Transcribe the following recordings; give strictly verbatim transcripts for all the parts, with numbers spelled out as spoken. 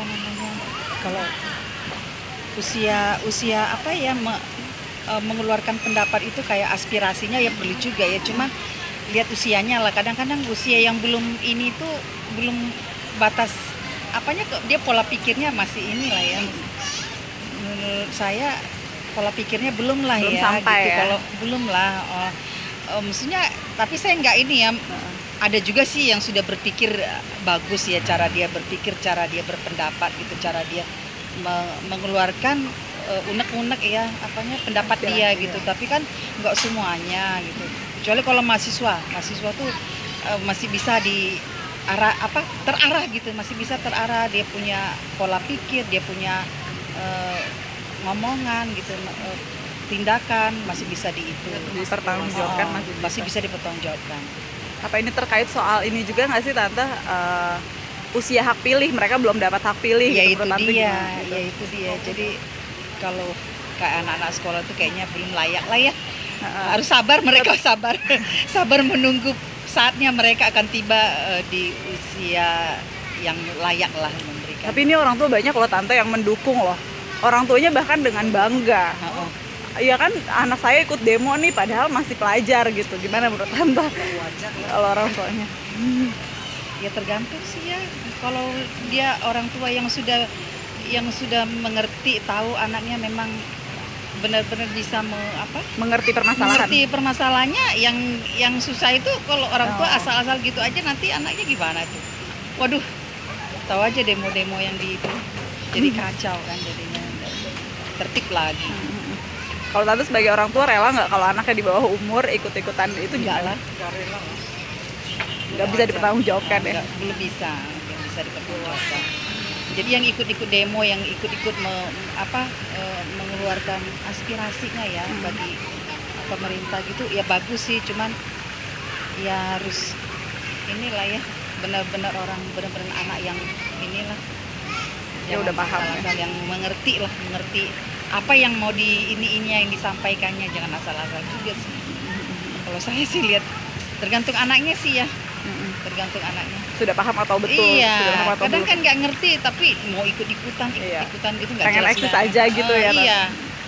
apa namanya, kalau usia usia apa ya me, e, mengeluarkan pendapat itu kayak aspirasinya ya perlu juga ya, cuman lihat usianya lah. Kadang-kadang usia yang belum ini tuh belum batas apanya, kok dia pola pikirnya masih inilah ya. Menurut saya pola pikirnya belum lah belum ya sampai gitu. Ya? Kalau belum lah oh, oh, maksudnya, tapi saya nggak ini ya. Ada juga sih yang sudah berpikir bagus ya, cara dia berpikir, cara dia berpendapat gitu, cara dia me- mengeluarkan uh, unek-unek ya apanya pendapat dia gitu. Tapi kan nggak semuanya gitu. Kecuali kalau mahasiswa, mahasiswa tuh uh, masih bisa di arah apa terarah gitu, masih bisa terarah, dia punya pola pikir, dia punya uh, ngomongan gitu, uh, tindakan masih bisa di itu dipertanggungjawabkan, oh, masih bisa. masih bisa dipertanggungjawabkan. Apa ini terkait soal ini juga nggak sih Tante, uh, usia hak pilih, mereka belum dapat hak pilih Ya gitu, itu dia, gitu. ya itu dia. Jadi kalau kayak anak-anak sekolah tuh kayaknya belum layak lah ya. Uh, harus sabar, mereka sabar, sabar menunggu saatnya mereka akan tiba uh, di usia yang layak lah memberikan. Tapi ini orang tua banyak loh Tante yang mendukung loh. Orang tuanya bahkan dengan bangga. Uh-uh. Iya kan, anak saya ikut demo nih padahal masih pelajar gitu. Gimana menurut Tante? Wajar lah kalau orang tuanya. Ya tergantung sih ya. Kalau dia orang tua yang sudah yang sudah mengerti, tahu anaknya memang benar-benar bisa me, apa? mengerti permasalahan. Mengerti permasalahannya, yang yang susah itu kalau orang tua Oh. asal-asal gitu aja, nanti anaknya gimana tuh? Waduh, tahu aja demo-demo yang di itu. Jadi kacau kan jadinya. Tertib lagi. Hmm. Kalau Tante sebagai orang tua rela nggak kalau anaknya di bawah umur ikut-ikutan itu? Enggak gimana? lah. Nggak bisa dipertanggungjawabkan ya? Enggak, belum bisa, belum bisa dipertanggungjawabkan. Jadi yang ikut-ikut demo, yang ikut-ikut me, apa e, mengeluarkan aspirasinya ya hmm. bagi pemerintah gitu, ya bagus sih. Cuman ya harus inilah ya, benar-benar orang, benar-benar anak yang inilah. Ya udah paham asal-asal ya. Yang mengerti lah, mengerti apa yang mau di ini ini yang disampaikannya, jangan asal-asal juga sih. Kalau saya sih lihat tergantung anaknya sih ya, tergantung anaknya. Sudah paham atau betul? Iya. Sudah paham atau Kadang belum? kan nggak ngerti, tapi mau ikut-ikutan, ikut-ikutan iya. itu nggak pengen jelas. eksis aja gitu uh, ya. Iya.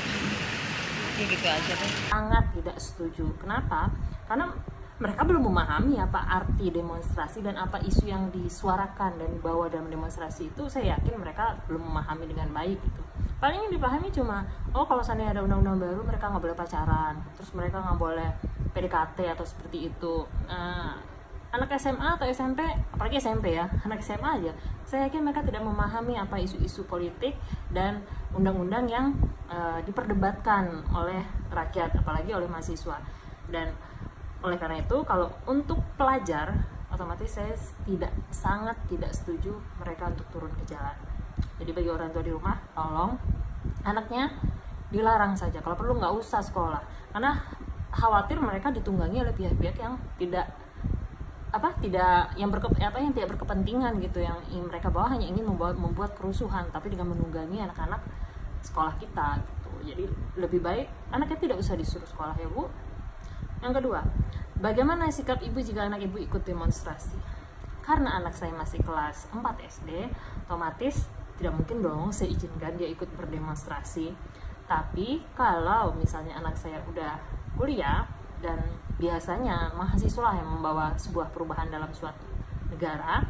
Ya gitu aja deh. Sangat tidak setuju. Kenapa? Karena mereka belum memahami apa arti demonstrasi dan apa isu yang disuarakan dan dibawa dalam demonstrasi itu. Saya yakin mereka belum memahami dengan baik gitu. Paling yang dipahami cuma, oh kalau seandainya ada undang-undang baru mereka nggak boleh pacaran, terus mereka nggak boleh P D K T atau seperti itu. Nah, anak S M A atau S M P, apalagi S M P ya, anak S M A aja, saya yakin mereka tidak memahami apa isu-isu politik dan undang-undang yang uh, diperdebatkan oleh rakyat, apalagi oleh mahasiswa. Dan oleh karena itu, kalau untuk pelajar, otomatis saya tidak sangat tidak setuju mereka untuk turun ke jalan. Jadi bagi orang tua di rumah, tolong anaknya dilarang saja, kalau perlu nggak usah sekolah, karena khawatir mereka ditunggangi oleh pihak-pihak yang tidak apa tidak yang berke, apa yang tidak berkepentingan gitu, yang ingin mereka bawa hanya ingin membuat membuat kerusuhan, tapi dengan menunggangi anak-anak sekolah kita gitu. Jadi lebih baik anaknya tidak usah disuruh sekolah ya Bu. Yang kedua, bagaimana sikap ibu jika anak ibu ikut demonstrasi? Karena anak saya masih kelas empat S D, otomatis tidak mungkin dong saya izinkan dia ikut berdemonstrasi. Tapi kalau misalnya anak saya udah kuliah dan biasanya mahasiswa yang membawa sebuah perubahan dalam suatu negara,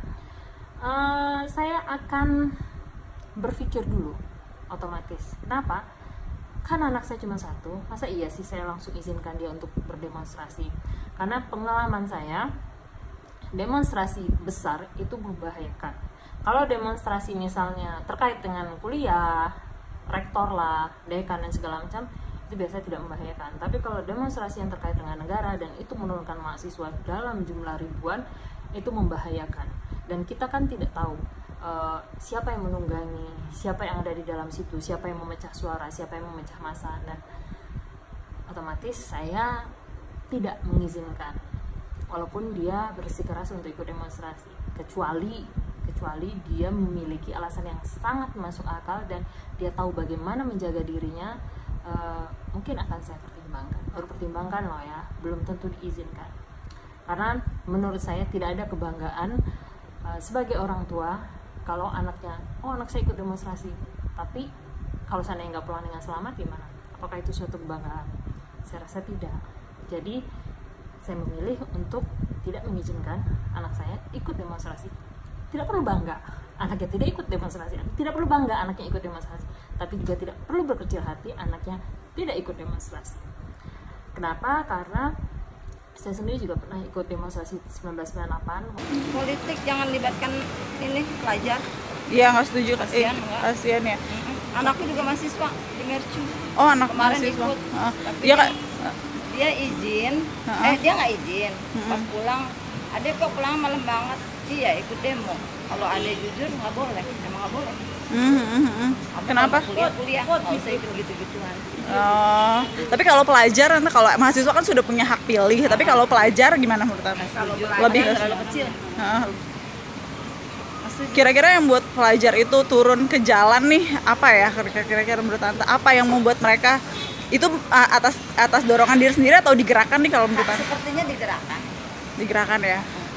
uh, saya akan berpikir dulu otomatis. Kenapa? Karena anak saya cuma satu, masa iya sih saya langsung izinkan dia untuk berdemonstrasi? Karena pengalaman saya, demonstrasi besar itu membahayakan. Kalau demonstrasi misalnya terkait dengan kuliah, rektor lah, dekan dan segala macam, itu biasanya tidak membahayakan. Tapi kalau demonstrasi yang terkait dengan negara dan itu menurunkan mahasiswa dalam jumlah ribuan, itu membahayakan. Dan kita kan tidak tahu uh, siapa yang menunggangi, siapa yang ada di dalam situ, siapa yang memecah suara, siapa yang memecah massa, dan otomatis saya tidak mengizinkan walaupun dia bersikeras untuk ikut demonstrasi, kecuali kecuali dia memiliki alasan yang sangat masuk akal dan dia tahu bagaimana menjaga dirinya. Uh, mungkin akan saya pertimbangkan, baru pertimbangkan loh ya, belum tentu diizinkan. Karena menurut saya tidak ada kebanggaan uh, sebagai orang tua kalau anaknya, oh anak saya ikut demonstrasi, tapi kalau seandainya nggak pulang dengan selamat gimana? Apakah itu suatu kebanggaan? Saya rasa tidak. Jadi saya memilih untuk tidak mengizinkan anak saya ikut demonstrasi. Tidak perlu bangga anaknya tidak ikut demonstrasi, tidak perlu bangga anaknya ikut demonstrasi, tapi juga tidak perlu berkecil hati anaknya tidak ikut demonstrasi. Kenapa? Karena saya sendiri juga pernah ikut demonstrasi seribu sembilan ratus sembilan puluh delapan. Politik jangan libatkan ini pelajar. Iya, nggak setuju. Kasihan, eh, enggak? kasihan ya. Anakku juga mahasiswa di Mercu. Oh, anak Kemarin mahasiswa. ikut, Ah, tapi Iya kak. dia izin, Heeh. eh dia nggak izin. Mm-mm. Pas pulang, adek kok pulang malam banget. Iya ikut demo. Kalau adek jujur nggak boleh, emang nggak boleh. Hmm, hmm, hmm. Kamu Kenapa? kalau Kuliah-kuliah nggak usah ikut gitu-gituan. Oh, tapi kalau pelajar, nanti kalau mahasiswa kan sudah punya hak pilih. Tapi kalau pelajar gimana menurut anda? Kalau Lebih belajar ke terlalu kecil. Heeh. Kira-kira yang buat pelajar itu turun ke jalan nih apa ya? Kira-kira menurut anda apa yang membuat mereka itu uh, atas atas dorongan diri sendiri atau digerakkan nih kalau menurut anda? Sepertinya digerakkan. Digerakkan ya.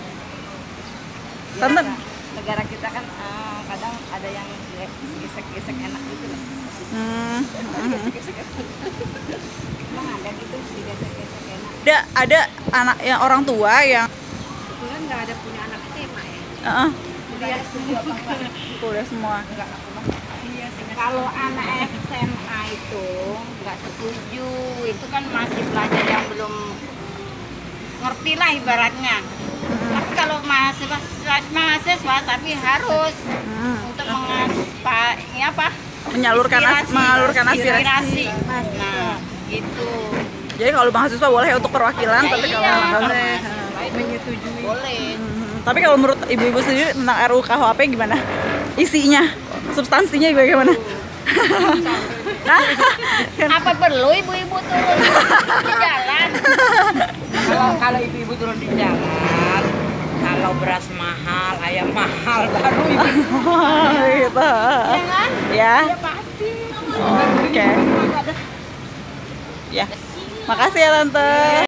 Ya, Tante. negara kita kan eh, kadang ada yang gesek-gesek enak gitu loh. Hmm. Gesek-gesek enak. Emang ada gitu digesek-gesek enak. Ada ada anak yang orang tua yang Kebetulan nggak ada punya anak S M A ya. uh, Kuliah semua apa enggak? kuliah semua. Enggak, aku mah. Iya sih. Kalau anak S M A itu nggak setuju, itu kan masih pelajar yang belum ngerti lah ibaratnya. Tapi kalau mahasiswa mahasiswa tapi harus Hmm. untuk mengas pak ini apa? Menyalurkan as- mengalurkan aspirasi. Nah, gitu. Jadi kalau mahasiswa boleh untuk perwakilan, Ya, tapi iya, kalau anak boleh. menyetujui. Boleh. Hmm, tapi kalau menurut ibu-ibu sendiri tentang R U U K H P gimana? Isinya, substansinya bagaimana? Apa perlu ibu-ibu turun di jalan? Kalau kalau ibu-ibu turun di jalan, kalau beras mahal, ayam mahal, baru ibu. Gitu. Ya kan? Ya. Ya pasti. Oke. Ya. Makasih ya tante.